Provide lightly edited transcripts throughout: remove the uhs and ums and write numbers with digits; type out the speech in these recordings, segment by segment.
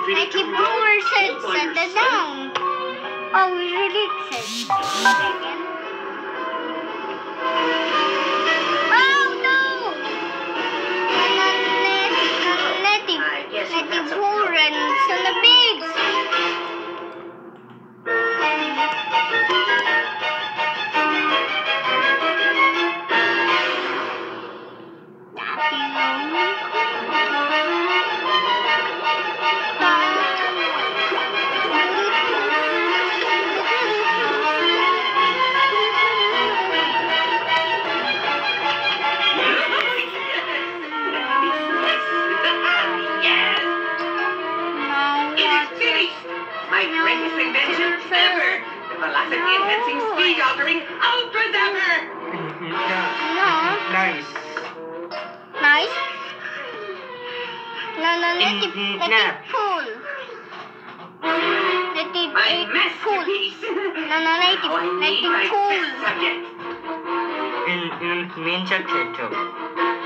Native Brewer said, set that down. Oh, we really said. Oh no! Native Brewer and Son of Pigs. My greatest invention ever! The velocity-enhancing speed-altering Ultra Zapper! Nice. Nice? Native cool. Native My cool. masterpiece! Native cool. Subject. In main subject too.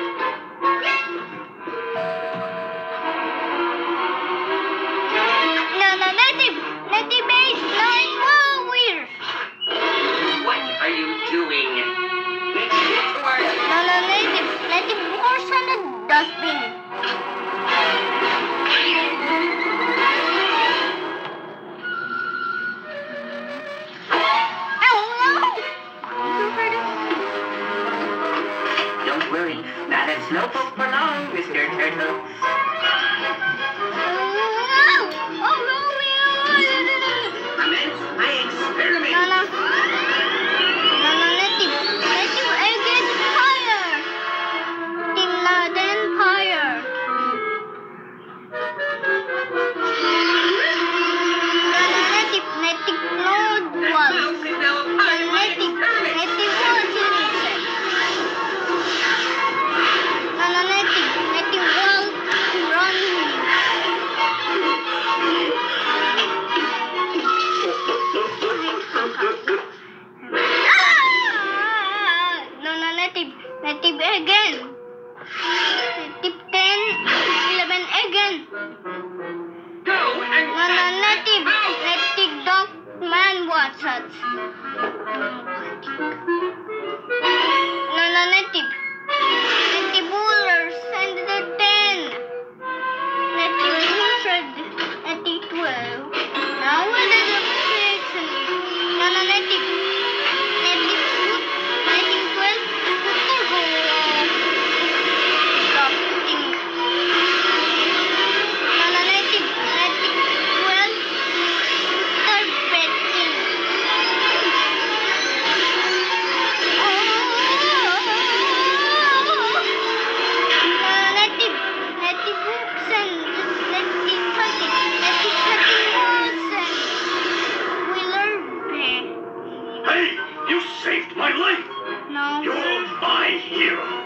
Native base 9 warriors. What are you doing? Native horse and a dustbin. Don't worry, not a slowpoke for long, Mr. Turtle. Commence my experiment. Native again fire. Then fire. Native Lord That was. mouse is now a part of my experiment. Native was innocent. Native world run. Native again. Native 10, 11 again. Go and Native dog man what's that? Native rulers and the 10. Native 100, native 12. Now what is the prediction? Native 12, turbo. Drafting. Native 12, turbeting. Native books and native cutting walls and wheeler bear. Hey, you saved my life! No. You're my hero!